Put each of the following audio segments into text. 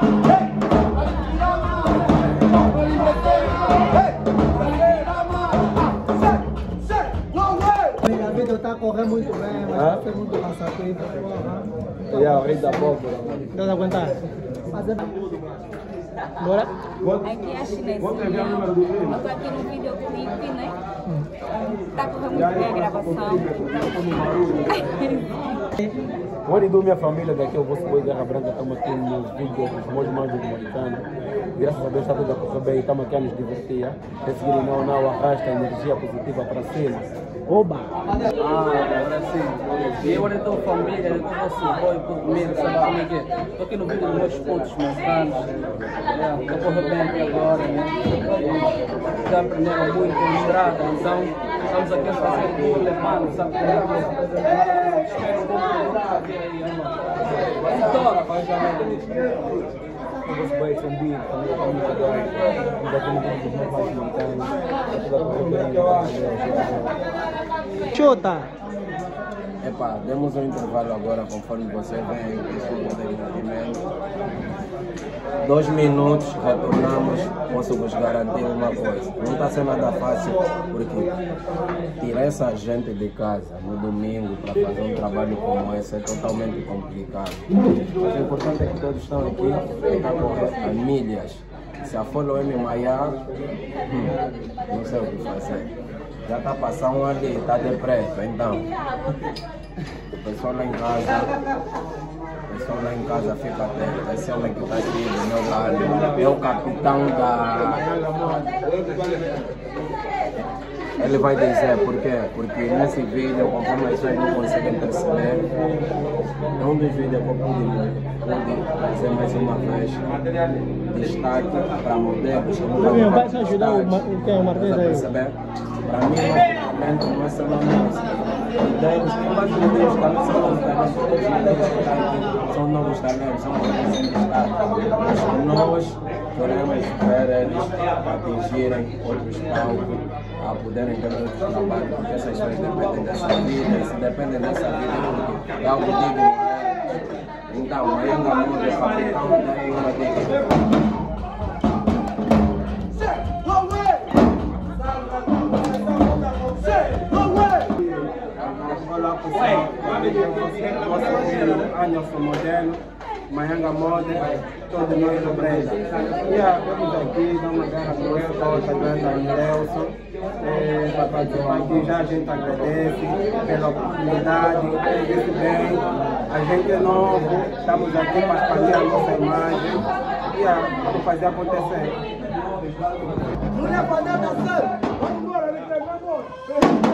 A vida está a correr muito bem, mas está sendo muito cansativo. É o rei da pólvora. Dá de aguentar? Bora? Aqui é a chinesinha. Eu tô aqui no videoclipe, né? Tá correndo muito bem a gravação. Onde do minha família daqui, o vosso boi Guerra Branca, estamos aqui nos vídeos dos meus irmãos do Moikanos. Graças a Deus está tudo a correr bem, estamos aqui a nos divertir. A seguir não arrasta energia positiva para cima. Oba! Agora sim. E agora então família, eu estou apoio por comer, sabe como é que é? Estou aqui no vídeo dos meus pontos moikanos. Estou correndo bem aqui agora, né? Já aprenderam muito na estrada, então estamos aqui a fazer tudo, levando, sabe como é que é? Espero um pouco de aí, Vitória, vai já O vosso boi são bem, família está muito agora. Ainda tem muito dos meus pais moikanos. Tudo a correr bem. Chuta! Epá, demos um intervalo agora, conforme você vem, isso do entretenimento. 2 minutos, retornamos, posso vos garantir uma coisa. Não está sendo nada fácil, porque tirar essa gente de casa no domingo para fazer um trabalho como esse é totalmente complicado. Mas o importante é que todos estão aqui, está com as milhas. Se a folha me maiar, não sei o que fazer. Já está passando ali, está depressa, então. O pessoal lá em casa, fica atento. Esse homem que está aqui do meu lado é o capitão da... Ele vai dizer por quê? Porque nesse vídeo, conforme vocês não conseguem perceber, é um dos vídeos que eu pude fazer mais uma vez destaque para modelos. Vai ajudar o Martins aí? Para mim, o momento não é só uma música. Modelos, tem vários modelos também são novos talentos, todos os modelos que estão aqui são novos talentos, são modelos em destaque. Mas nós queremos ver eles atingirem outros palcos, a poderem ter outros trabalhos, porque essas pessoas dependem dessa vida, e se dependem dessa vida, porque é algo digno. Então, aí ainda muito essa questão tem uma dica. Olá pessoal, você vê Anderson Moderno, Mayanga Mode, todos nós do Brenda. Estamos aqui, damos uma guerra para o nosso grande Mirelson. Para participar aqui já a gente agradece pela oportunidade, muito bem. A gente é novo, estamos aqui para expandir a nossa imagem e vamos fazer acontecer. Não é para dar certo! Vamos embora, vamos!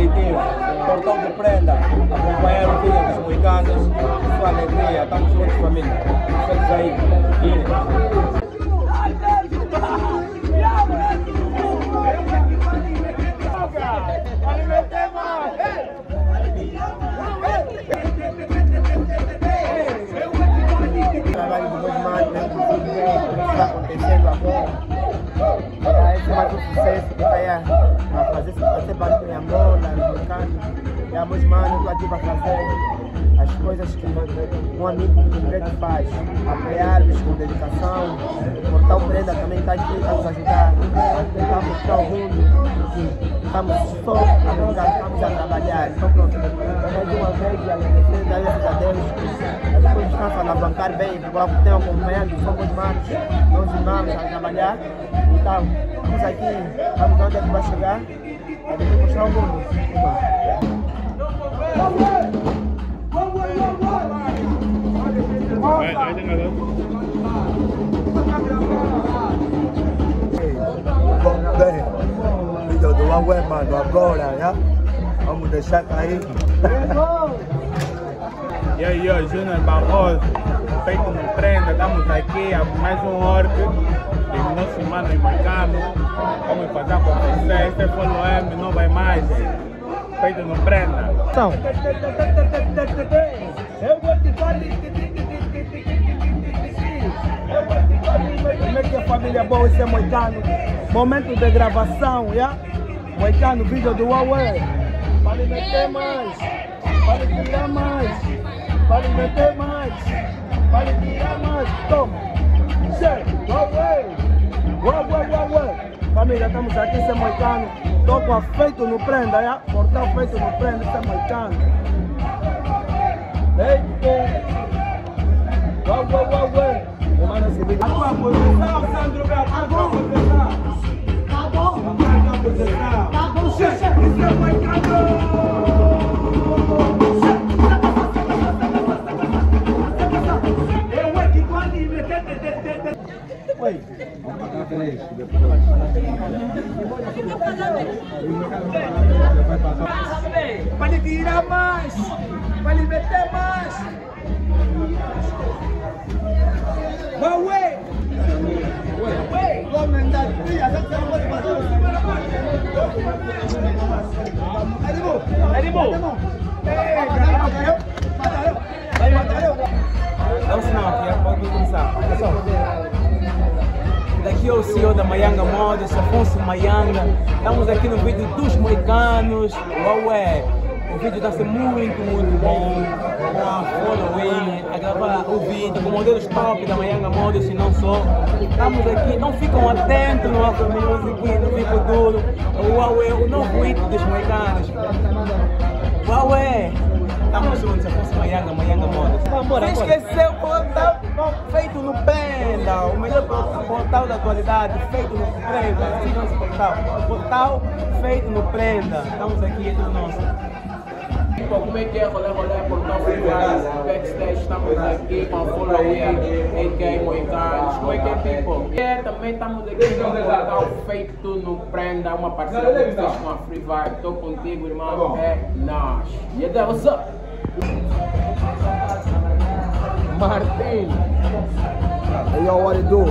positivo. Portal de prenda, acompanhar o vídeo dos Moikanos, sua alegria, estamos juntos, família. Estamos aí. Trabalho de dois manos, né? O que está acontecendo agora. Esse é mais um sucesso que vai a fazer barulho em Angola, no Moikanos. E a meus manos, estou aqui para fazer as coisas que um amigo do Letra faz. Apoiá-los com dedicação. O Portal Prenda também está aqui para nos ajudar a tentar mostrar ao mundo que estamos só a brincar, estamos a trabalhar. Então pronto, mais uma vez agradecer, dar graças a Deus. As coisas estão a alavancar bem, porque tem acompanhando, somos manos, nós irmãos a trabalhar. Então, estamos aqui, vamos onde é que vai chegar, para depois mostrar ao mundo. Bem, vídeo do Wawe, mano, agora, já? Vamos deixar cair. E aí, Júnior Barroso, feito no prenda, estamos aqui a mais um orc do nosso mano Moikano. Vamos fazer a composição, este é Follow M, nova imagem, feito no prenda. Então, Como é que a família boa, esse é Moikano. Momento de gravação, já? Moikano, vídeo do Wawe. Para meter mais, para tirar mais, para meter mais, para tirar mais. Toma. Wawe. Família, estamos aqui, esse é Moikano. Toco feito no prenda, já? Portal feito no prenda, esse é Moikano. Wawe. Mano, esse vídeo. A tua posição, Sandro, a tua posição. Tá bom. Tá bom, esse é Moikano. Oi. Para tirar mais, para meter mais. Wawe! Dá um sinal aqui, pode começar. Daqui é o CEO da Mayanga Modas, Afonso Mayanga. Estamos aqui no vídeo dos Moikanos. Wawe! O vídeo está a ser muito bom. Com a following, a gravar o vídeo com modelos top da Mayanga Modas e não só. Estamos aqui, não ficam atentos no Afro Music, no Fico Duro. O Wawe, o novo hit dos Moikanos. Wawe! Estamos juntos, Afonso Mayanga Modas. Não esqueceu o portal feito no prenda, o melhor portal da atualidade, feito no prenda. Siga nosso portal. Portal feito no prenda. Estamos aqui, é tudo nosso. Como é que é rolê portal privado, backstage, estamos aqui com a following, a.k.a. Moikanos. Como é que é, people? E também estamos aqui com o portal feito no prenda, uma parceria que fez com a Free Vibe. Estou contigo, irmão, é nós. E aí, what's up? Martin. Hey, yo, what it do?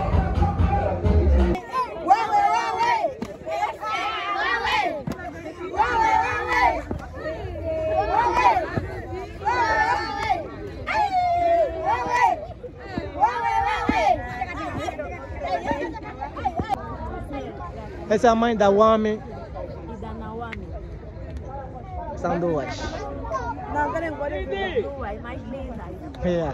Essa é a mãe da Wame. E da Nawami. São duas. Não, querem duas, mais lindas. Yeah.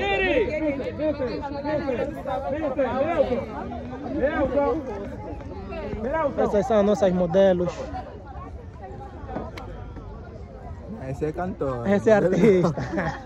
Essas são nossas modelos. Esse é cantor. Essa é artista.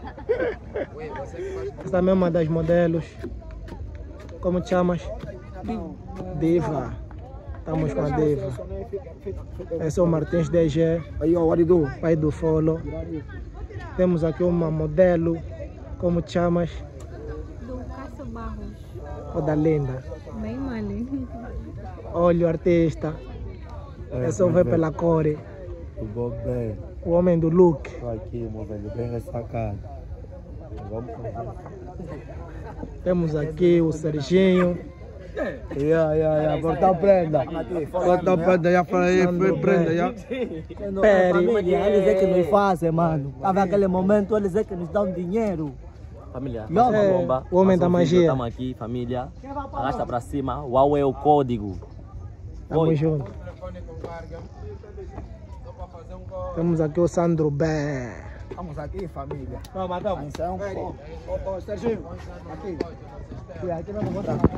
Essa é uma das modelos. Como te chamas? Diva. Estamos com a Diva. Esse é o Martins DG. Aí, ó, what you do? Pai do Follow. Temos aqui uma modelo. Como te chamas? Do Cássio Barros. O da Linda. Bem mole. Olha o artista. É só ver pela cor. Bom, bem. O homem do look. Estou aqui, meu velho, bem ressacado. Vamos fazer. Temos aqui o Serginho. Corta a prenda. Corta a prenda, já falei, foi prenda, já. Peri. Eles é que nos fazem, mano. Tava aquele momento, eles é que nos dão dinheiro. Família, É, bomba. o homem da magia. Estamos aqui, família. Arrasta pra cima. Wawe é o código. Tamo junto. Temos aqui o Sandro Bé. Vamos aqui, família. Não, matamos. Serginho, aqui. Aqui mesmo,